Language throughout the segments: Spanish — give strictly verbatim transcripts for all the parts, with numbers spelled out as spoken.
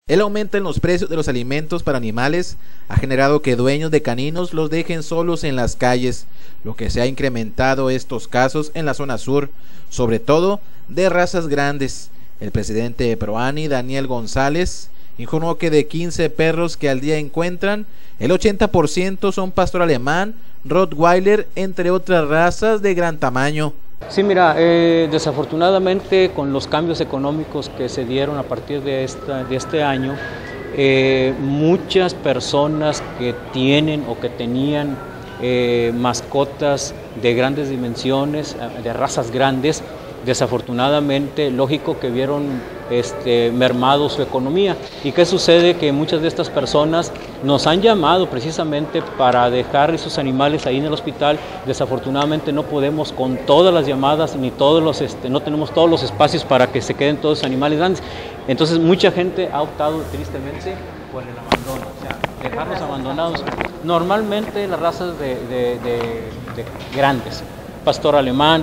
El aumento en los precios de los alimentos para animales ha generado que dueños de caninos los dejen solos en las calles, lo que se ha incrementado estos casos en la zona sur, sobre todo de razas grandes. El presidente de ProAni, Daniel González, informó que de quince perros que al día encuentran, el ochenta por ciento son pastor alemán, rottweiler, entre otras razas de gran tamaño. Sí, mira, eh, desafortunadamente con los cambios económicos que se dieron a partir de, esta, de este año, eh, muchas personas que tienen o que tenían eh, mascotas de grandes dimensiones, de razas grandes, desafortunadamente, lógico que vieron este, mermado su economía. ¿Y qué sucede? Que muchas de estas personas nos han llamado precisamente para dejar esos animales ahí en el hospital. Desafortunadamente no podemos con todas las llamadas, ni todos los, este, no tenemos todos los espacios para que se queden todos los animales grandes. Entonces mucha gente ha optado tristemente por el abandono, o sea, dejarlos abandonados. Normalmente las razas de, de, de, de grandes, pastor alemán,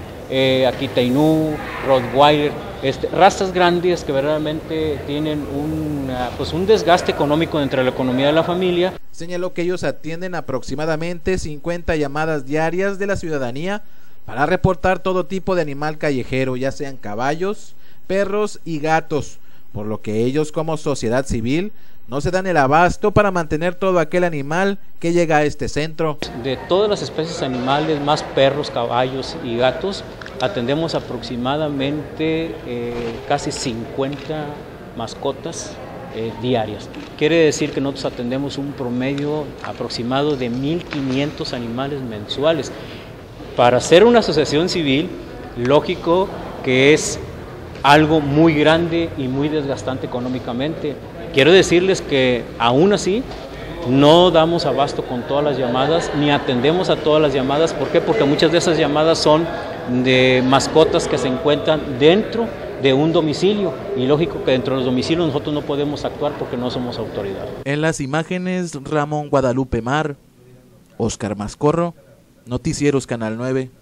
Eh, Aquitainú, rottweiler, este, razas grandes que verdaderamente tienen un, uh, pues un desgaste económico dentro de la economía de la familia. Señaló que ellos atienden aproximadamente cincuenta llamadas diarias de la ciudadanía para reportar todo tipo de animal callejero, ya sean caballos, perros y gatos, por lo que ellos como sociedad civil no se dan el abasto para mantener todo aquel animal que llega a este centro. De todas las especies animales, más perros, caballos y gatos, atendemos aproximadamente eh, casi cincuenta mascotas eh, diarias. Quiere decir que nosotros atendemos un promedio aproximado de mil quinientos animales mensuales. Para ser una asociación civil, lógico que es algo muy grande y muy desgastante económicamente. Quiero decirles que aún así no damos abasto con todas las llamadas, ni atendemos a todas las llamadas. ¿Por qué? Porque muchas de esas llamadas son de mascotas que se encuentran dentro de un domicilio, y lógico que dentro de los domicilios nosotros no podemos actuar porque no somos autoridad. En las imágenes, Ramón Guadalupe Mar, Oscar Mascorro, Noticieros Canal nueve.